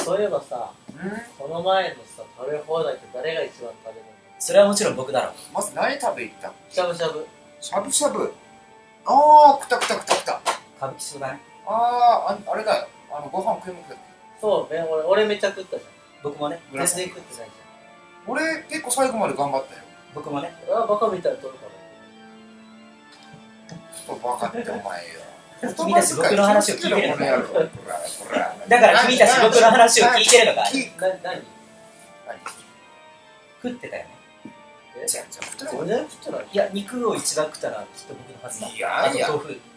そういえばさ、この前のさ、食べ放題って誰が一番食べるの？ それはもちろん僕だろう。 まず何食べ行ったの？ しゃぶしゃぶ。 しゃぶしゃぶ。ああ、食った。 歌舞伎町だね。 あれだよ。ご飯食いまくった。 そうね、俺めっちゃ食ったじ僕もね。 ゃん。全然食ってないじ俺、結構最後まで頑張ったよ。 僕もね。 ゃん。俺はバカみたいに取るから。 バカってお前よ。 君たち僕の話を聞いてるのかよ。 こだから君たち僕の話を聞いてるのか。 何食ってたよね。 じゃあ食って全然食ってない。 いや、肉を一番食ったのはきっと僕のはずだ。 いやいやあと豆腐。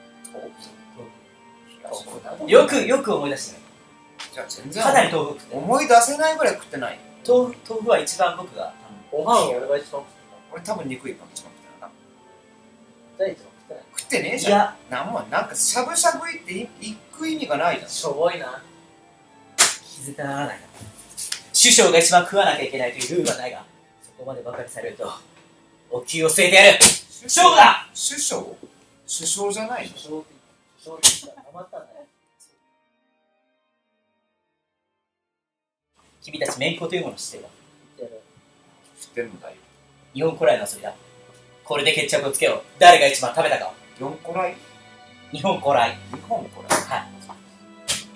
ない。 よく思い出してね。 じゃあ全然かなり豆腐食ってる。 思い出せないぐらい食ってない。 豆腐は一番僕が。 ご飯は俺が一番食って俺多分肉一本一番食ってたな。 た。じゃあ一番食ってない。 食ってねえいじゃん。 や、 なんかしゃぶしゃぶいって行く意味がないじゃん。 しょぼいな。 気づかならないな。首相が一番食わなきゃいけないというルールはないが、そこまでバカにされると、お給を据えてやる。勝負だ。 首相じゃないの？ しょうって言ったら余ったんだよ。 君たちめんこというものを知ってるわ。 知ってるんだよ。 日本古来の遊びだ。これで決着をつけよう。誰が一番食べたかを。 4個来日本古来。 日本これ。 はい。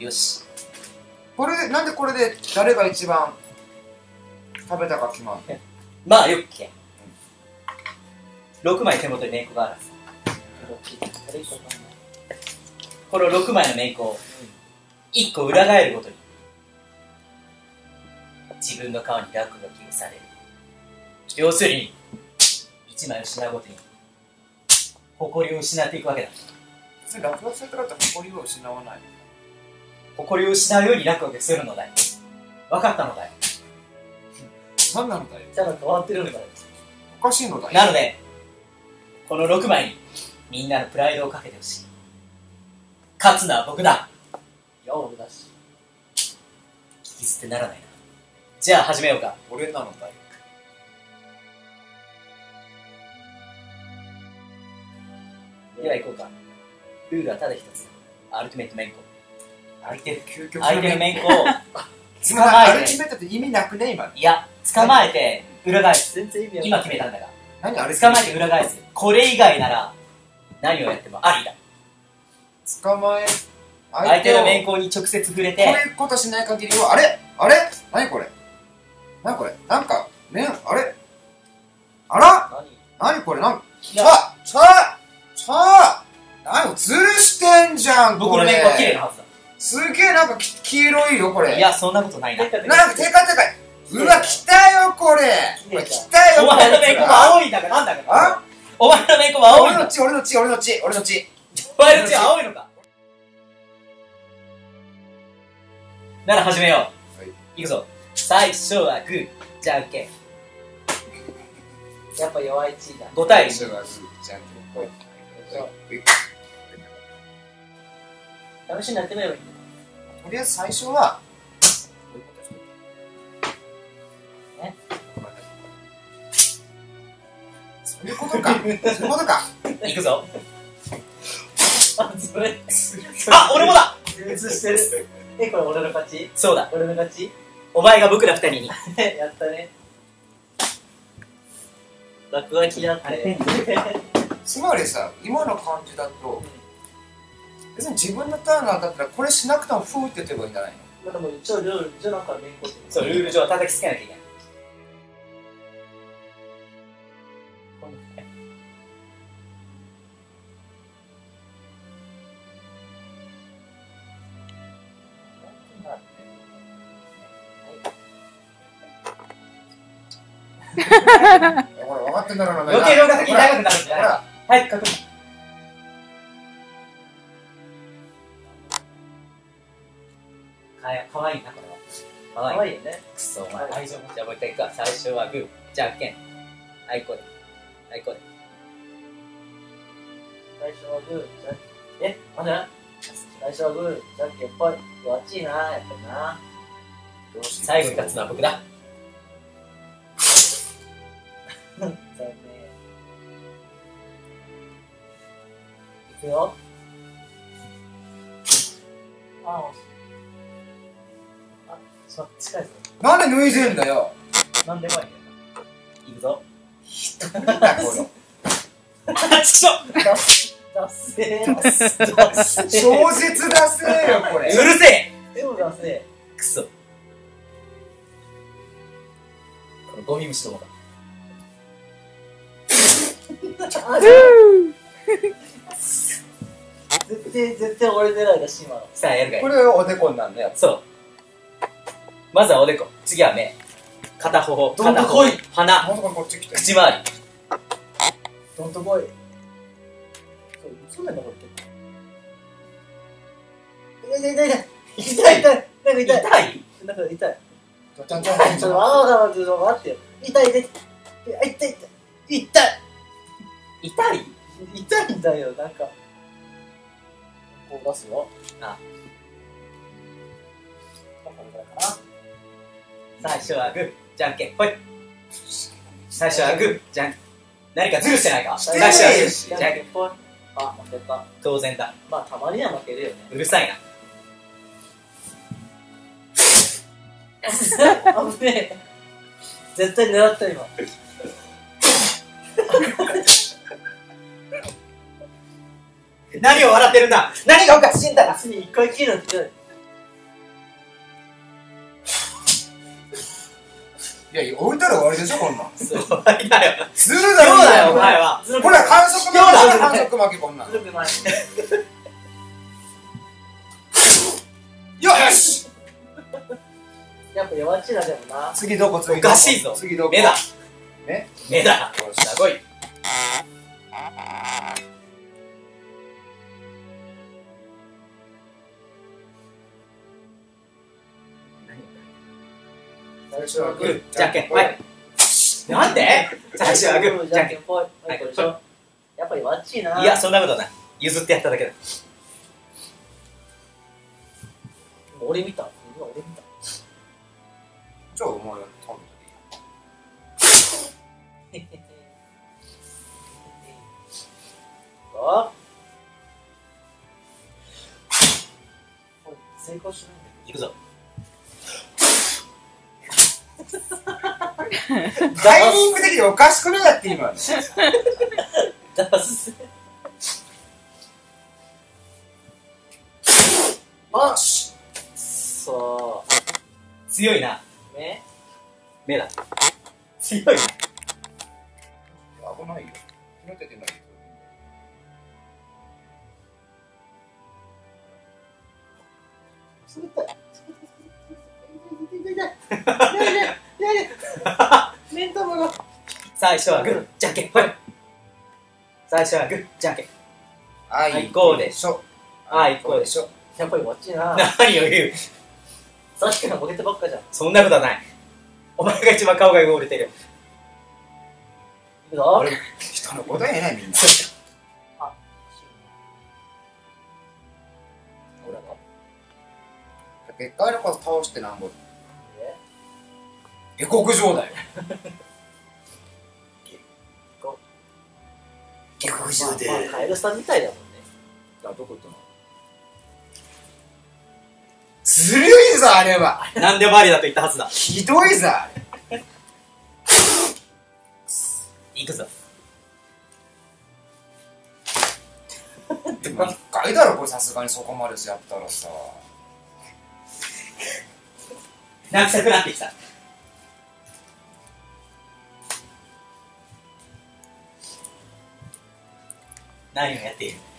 よし。 これで、なんでこれで誰が一番食べたか決まるの？ まあよく聞け。6枚手元にめんこがあるはず。この6枚のめんこを1個裏返るごとに自分の顔に落書きをされる。要するに1枚失うごとに誇りを失っていくわけだ。 別に落書きされたからって誇りを失わない。 誇りを失うように落書きするのだよ。分かったのだよ。 何なんだよ。 キャラ変わってるんだよ。 おかしいのだよ。 なのでこの6枚にみんなのプライドをかけてほしい。勝つのは僕だ。 いや、俺だし。 聞き捨てならないな。じゃあ始めようか。 俺なのだよ。 では行こうか。ルールはただ一つ。アルティメットめんこ。相手究極のめんこを今アルティメットって意味なくね今。 いや、捕まえて裏返す。 全然意味わかんない。 今決めたんだが。 何あれ？ 捕まえて裏返す。これ以外なら何をやってもありだ。 捕まえ相手のめんここに直接触れうて、 いうことしない限りは何これなんかねあれあら何これなんいやさあ何吊るしてんじゃんこれ。 僕のめんこは綺麗なはずだ。 すげえなんか黄色いよこれ。 いや、そんなことないな。 なんかテカテカ。うわ来たよこれ。 綺麗じゃん来たよお前のめんこは青いんだかなんだか。 あお前のめんこは青いんだ。 俺の血お前の血は青いのか。なら始めよう。いくぞ。最初はグー、じゃんけん。 やっぱ弱いチーだ。 5対1。 じゃんけんぽい。 試しにやってみればいいんだよ。 とりあえず最初はそういうことか。 いくぞ。 あ、それ。 あ、俺もだ。 充実してる。これ俺の勝ち？ そうだ。 俺の勝ち？ お前が僕ら2人に。 やったね。落書きだって。 つまりさ今の感じだと別に自分のターンなんだったらこれしなくてもフーって言ってればいいんじゃないの？ まあでも一応ルール上なんかめんこって。 そう、ルール上は叩きつけなきゃいけない。 ほら分かってんだろうな。 余計量が先に長くなるんじゃない？ ほらはい、確認。かわいいな、これは。かわいい。 可愛いよね。 くそ、お前、愛情持ち。じゃあもう一回いくわ。最初はグー、じゃんけん。はい、これ。はい、これ。 最初はグー、じゃんけん。待って。最初はグー、じゃんけんぽい。弱っちいな、やっぱりな。 最後に勝つのは僕だ。 残念。いくよ。あ、惜しい。 ちょっと近いぞ。 なんで脱いでんだよ。 なんでもいいよ。いくぞ。 なんだこあちくしょダッセー。ダッセれ。 ー。 小説だせえよ、これ。 うるせえでもダッセくそ。このゴミ虫どもが。 ー。あ、絶対俺狙いだし、今の。 さあ、やるかいこ。れおでこになんだよ。 そう。まずはおでこ。次は目。片頬。 どんとこい片頬鼻。 もうそここっち来て。 口周り。 どんとこい。そうなんだ、これ結構。痛い。なんか痛い。 痛いなんか痛い。 ちょちょちょちょちょっと待ってよ。痛い。 痛い痛いんだよ、なんか。こう出すよ。 あ。 これかな。 最初はグー、じゃんけん、ほい。最初はグー、じゃんけん。何かズルしてないかして最初はグねえー、じゃんけん。 ぽい。あ、負けた。 当然だ。 まあ、たまには負けるよね。 うるさいな。 危ねえ。絶対狙った今。 何を笑ってるんだ何がおかしいんだ別に一回切るのって。 いや、置いたら終わりでしょ、こんなん。 そうだよ。 ずるだろ、 そうだよ、お前は。 これ反則負け、反則負け、こんなん。 ずるくない。 よしやっぱ弱っちだでもな。 次どこ、次おかしいぞ次どこ目だ。 目目だ。 よしすごい。 最初はグー、 じゃんけん、はい。なんで最初はグー、じゃんけん。 ぽい。はい、これでしょ。やっぱ弱っちいな。 いや、そんなことない。譲ってやっただけだ。 俺見た。今俺見た。 じゃあお前は食あこれ成功しないんだいくぞ。 タイミング的におかしくねだって今の。 けど。ダス。あしそ強いな。 う。目目だ。強いな。 危ないよ。決めててないよ。 冷たい。目ん玉が。 最初はグー、じゃんけん、ほい。最初はグー、じゃんけん。 あいこうでしょ。 あいこうでしょ。 やっぱり弱っちいな。 何を言うさっきから負けてばっかじゃん。いそんなことはない。お前が一番顔が汚れてる。 くぞ。 俺も人のこと言えないみんな。 あ、 ほら結界の数倒してなんぼ。 え下克上だよ。 下克まあカエルさんみたいだもんね。 どこ行ったのずるいぞ、あれは。 何でもありだと言ったはずだ。 ひどいぞ、あれ。 いくぞ。 でも一回だろ、これさすがにそこまでやったらさ。 泣きたくなってきた。何をやっている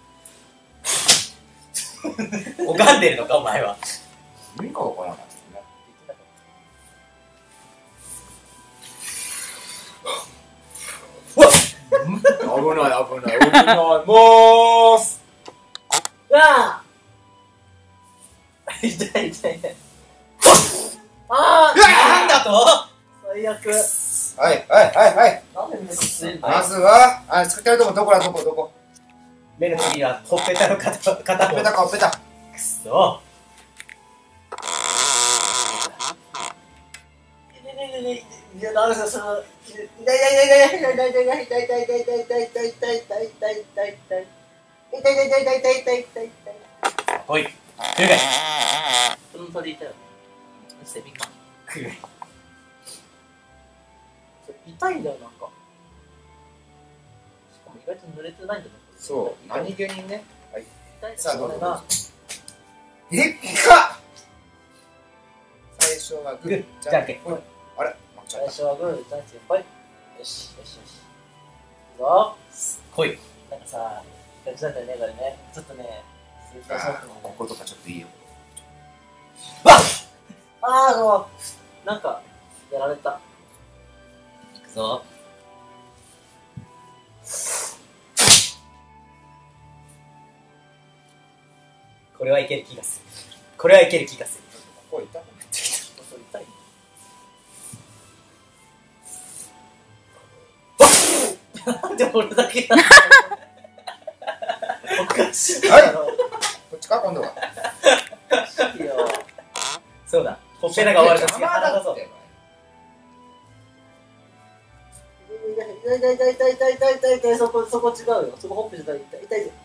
拝んでるのか、お前は。 何かわからなかったね。危ない、もーす。 うわぁ痛い。あーなんだと最悪。 はい。 なんでミスすんのまずは、作ってるとこどこだ、どこ。 目の次はほっぺたの片方。 ほっぺた。 くそ。 いや、ダメですよ、その、痛い。 ほい。了解。 その鳥いたよ。 セミか。 くる。 それ痛いんだよ、なんか。しかも意外と濡れてないんだね。 そう、何気にね。はい。 痛いさあ、どうぞ。 な。 えっか最初はグー、 じゃんけん。 あれ負けちゃった。 最初はグー、じゃんけんぽい。よし、よしよし。いくぞ。 来い。 なんかさ、ガチだったよね、これね。ちょっとね、鈴木さんあーこことかちょっといいよ。 あー、もう、なんか、やられた。 いくぞ。これはいける気がする。これはいける気がする。 ここ痛くなってきそれ痛い。なんで俺だけなの。おかしいた。はいだろ。 こっちか、今度は。 おかしいよ。 そうだ。ほっぺたが終わると次は鼻だぞ。 って。 痛い痛い痛い痛い痛い痛い痛い痛い、そこ違うよ。そこほっぺじゃない。痛い痛い痛い。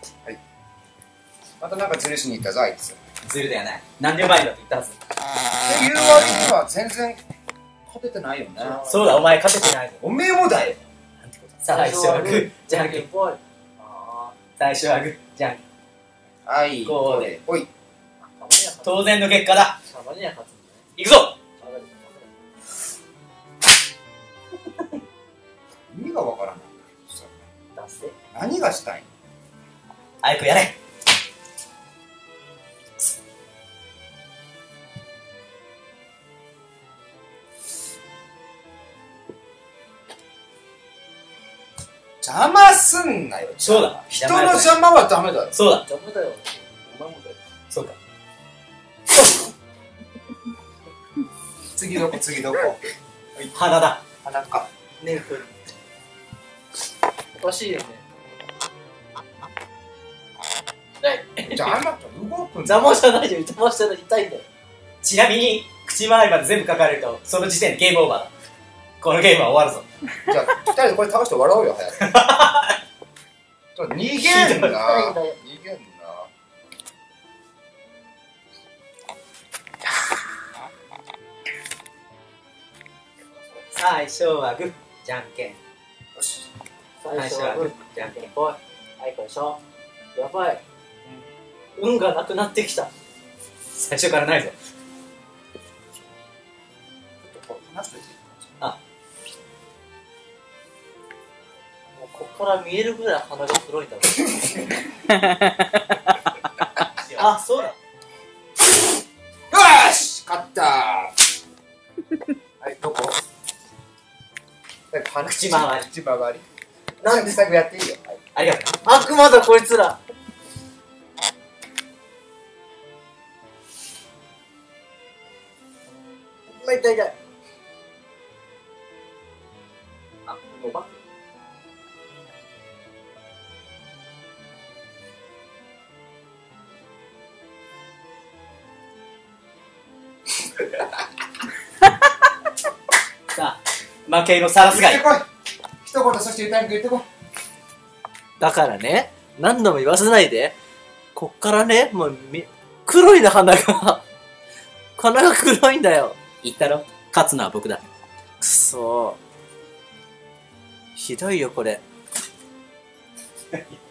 またなんかずるしに行ったぞ、あいつ。 ずるではない。何でも前だと言ったはず。 っていう割には全然勝ててないよね。 そうだ、お前勝ててないぞ。 おめえもだよ。 なんてことだ。最初はグー、じゃんけん。 ぽい。あ最初はグー、じゃんけん。 はい、 こうでおい。 あ、たまには勝つ。 当然の結果だ。 たまには勝つんいくぞ。 意味がわからない。 だね。出せ。 何がしたいの？ 早くやれ。 邪魔すんなよ。 そうだ。 人の邪魔はダメだよ。 そうだ。 ダメだよ。お前もだよ。 そうか。 次どこ次どこ？ 鼻だ。 鼻か。 ねえ、これ。おかしいよね。 邪魔と動くんだ。 邪魔じゃないよ。邪魔したら痛いんだよ。 ちなみに、口周りまで全部書かれると、その時点でゲームオーバーだ。このゲームは終わるぞ。 じゃあ、二人でこれ倒して笑おうよ、早く。ちょっと逃げんな。 痛いんだよ。 逃げんな。 最初はグー、じゃんけん。 よし。 最初はグー、 じゃんけん。 ぽい。はい、これでしょ。やばい。運がなくなってきた。 最初からないぞ。 ちょっとこう話していい？ もうここから見えるぐらい鼻が黒いんだろ。あ、そうだ。 よし勝ったはい、どこ？ 口周り。 口周り。 なんで最後やっていいよ。はい。 ありがとうな。 悪魔だこいつら。痛い痛い痛い。あ、おば。 さあ、負けのさらすがい。 言ってこい。一言そして歌い言ってこい。 だからね、何度も言わせないで。こっからね、もう黒いな、鼻が。鼻が黒いんだよ。 言ったろ、勝つのは僕だ。 くそー。ひどいよ、これ。